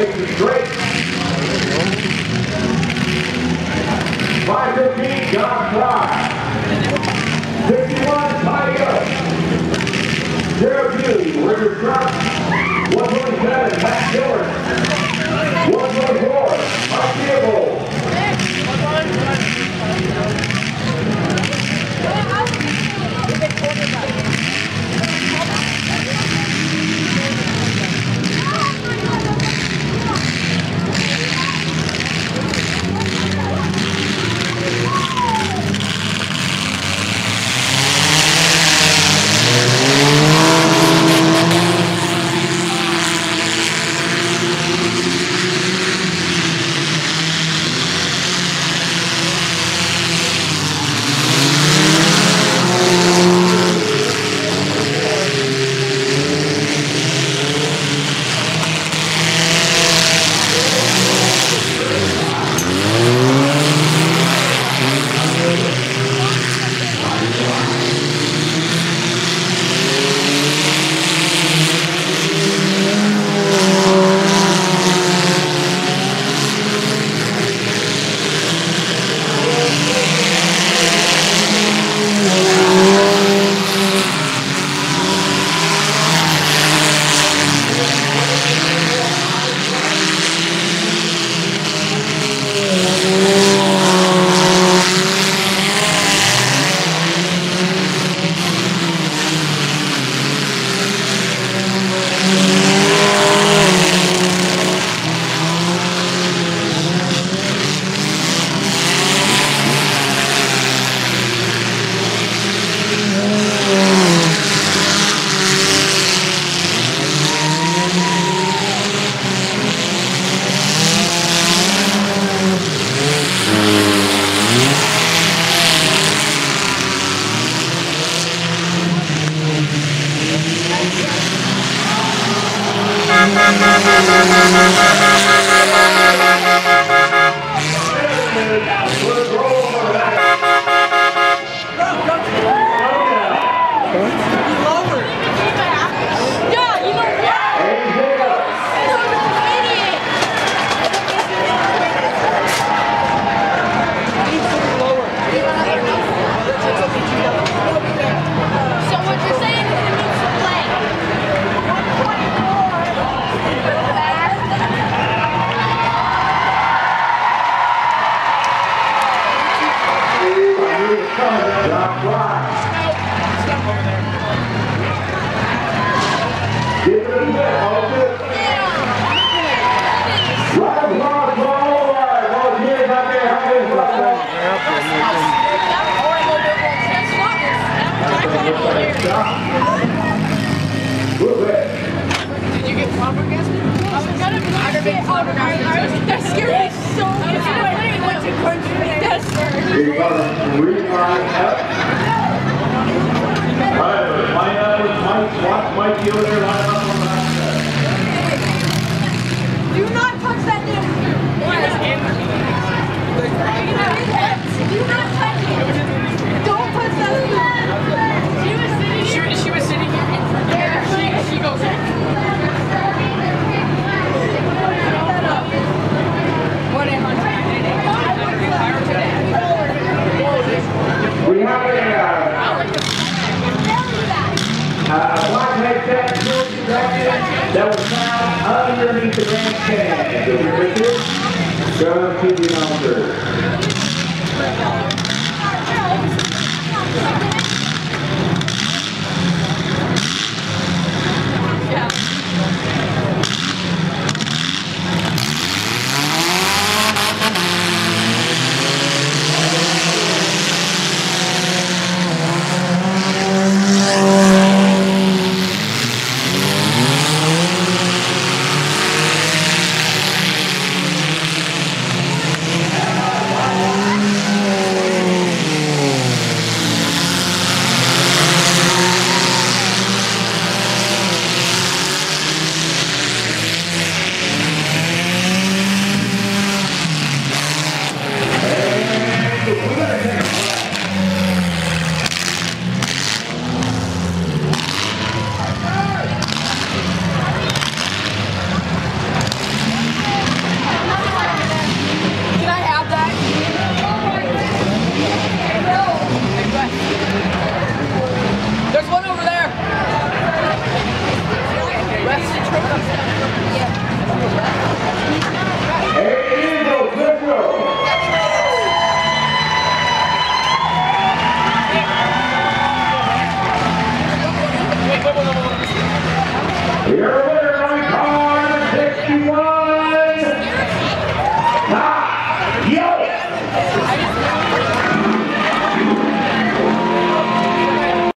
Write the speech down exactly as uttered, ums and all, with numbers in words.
makes it straight. five fifteen, John Fry. sixty-one, Tidy Up. zero two, River Truck. one twenty-seven, Matt Dillon. one twenty-four, Mike Theobald. Did you get flabbergasted? That scared me so much. That's Here you go. Reline up. All right, line up with Mike. Watch Mike over there. Line up on the back. Do not touch that damn. Do not touch it. Don't touch that. She was sitting here. She, she was sitting here. Yeah, she, she goes in. We have a uh, black headset that was found underneath the grandstand. Richard, go to the officer.